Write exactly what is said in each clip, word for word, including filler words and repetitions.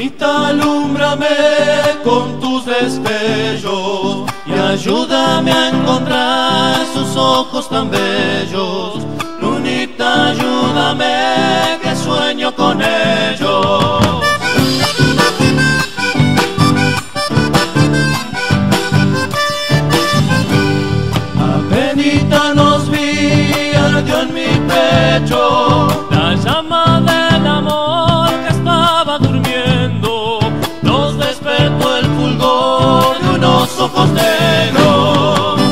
Lunita, alúmbrame con tus destellos y ayúdame a encontrar sus ojos tan bellos. Lunita, ayúdame que sueño con ellos. Apenita nos vi, ardió en mi pecho la llama del amor que estaba durmiendo. Nos despertó el fulgor de unos ojos negros.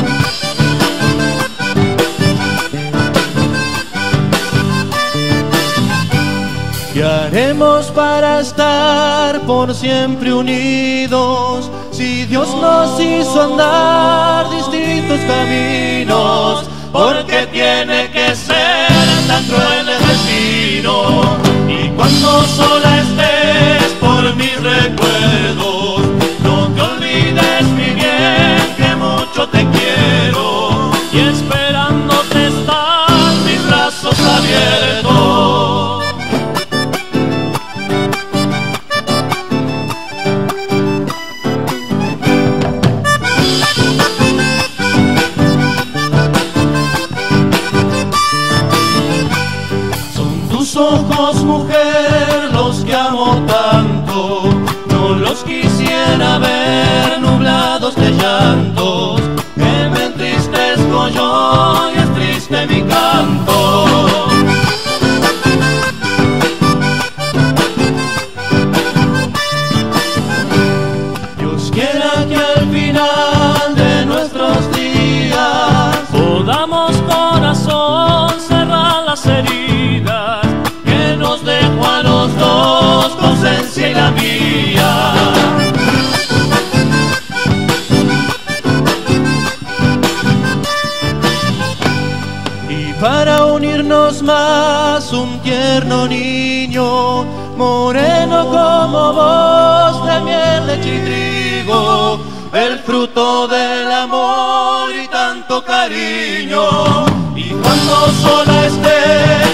¿Qué haremos para estar por siempre unidos? Si Dios nos hizo andar distintos caminos, ¿por qué tiene que ser tan cruel el destino? Y cuando sola estés por mis recuerdos, no te olvides, mi bien, que mucho te quiero, y esperándote están mis brazos abiertos. Tus ojos, mujer, los que amo tanto, no los quisiera ver nublados de llantos, que me entristezco yo y es triste mi canto. Dios quiera que al final de nuestros días podamos, corazón, cerrar las heridas que nos dejó a los dos tu ausencia y la mía. Y para unirnos más, un tierno niño, moreno como vos, de miel, leche y trigo, el fruto del amor y tanto cariño. Y cuando sola estés